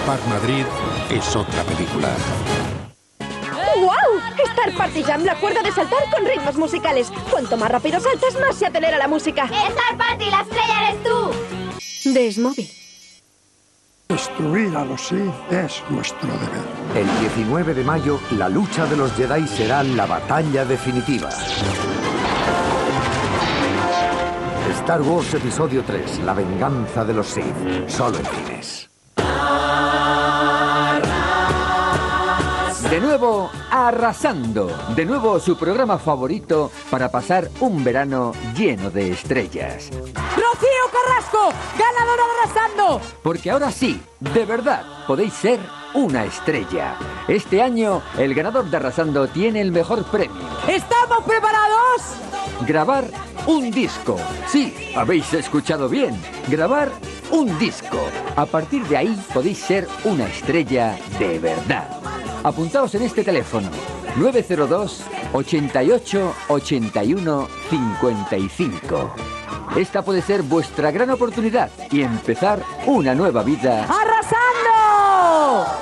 Park Madrid es otra película. ¡Wow! Star Party Jam, la cuerda de saltar con ritmos musicales. Cuanto más rápido saltas, más se acelera la música. ¡Star Party, la estrella eres tú! Desmóvil. Destruir a los Sith es nuestro deber. El 19 de mayo, la lucha de los Jedi será la batalla definitiva. Star Wars Episodio 3, la venganza de los Sith, solo en cines. De nuevo, Arrasando. De nuevo, su programa favorito para pasar un verano lleno de estrellas. ¡Rocío Carrasco, ganadora de Arrasando! Porque ahora sí, de verdad, podéis ser una estrella. Este año, el ganador de Arrasando tiene el mejor premio. ¿Estamos preparados? Grabar un disco. Sí, habéis escuchado bien. Grabar un disco. A partir de ahí podéis ser una estrella de verdad. Apuntaos en este teléfono. 902 88 81 55. Esta puede ser vuestra gran oportunidad y empezar una nueva vida. ¡Arrasando!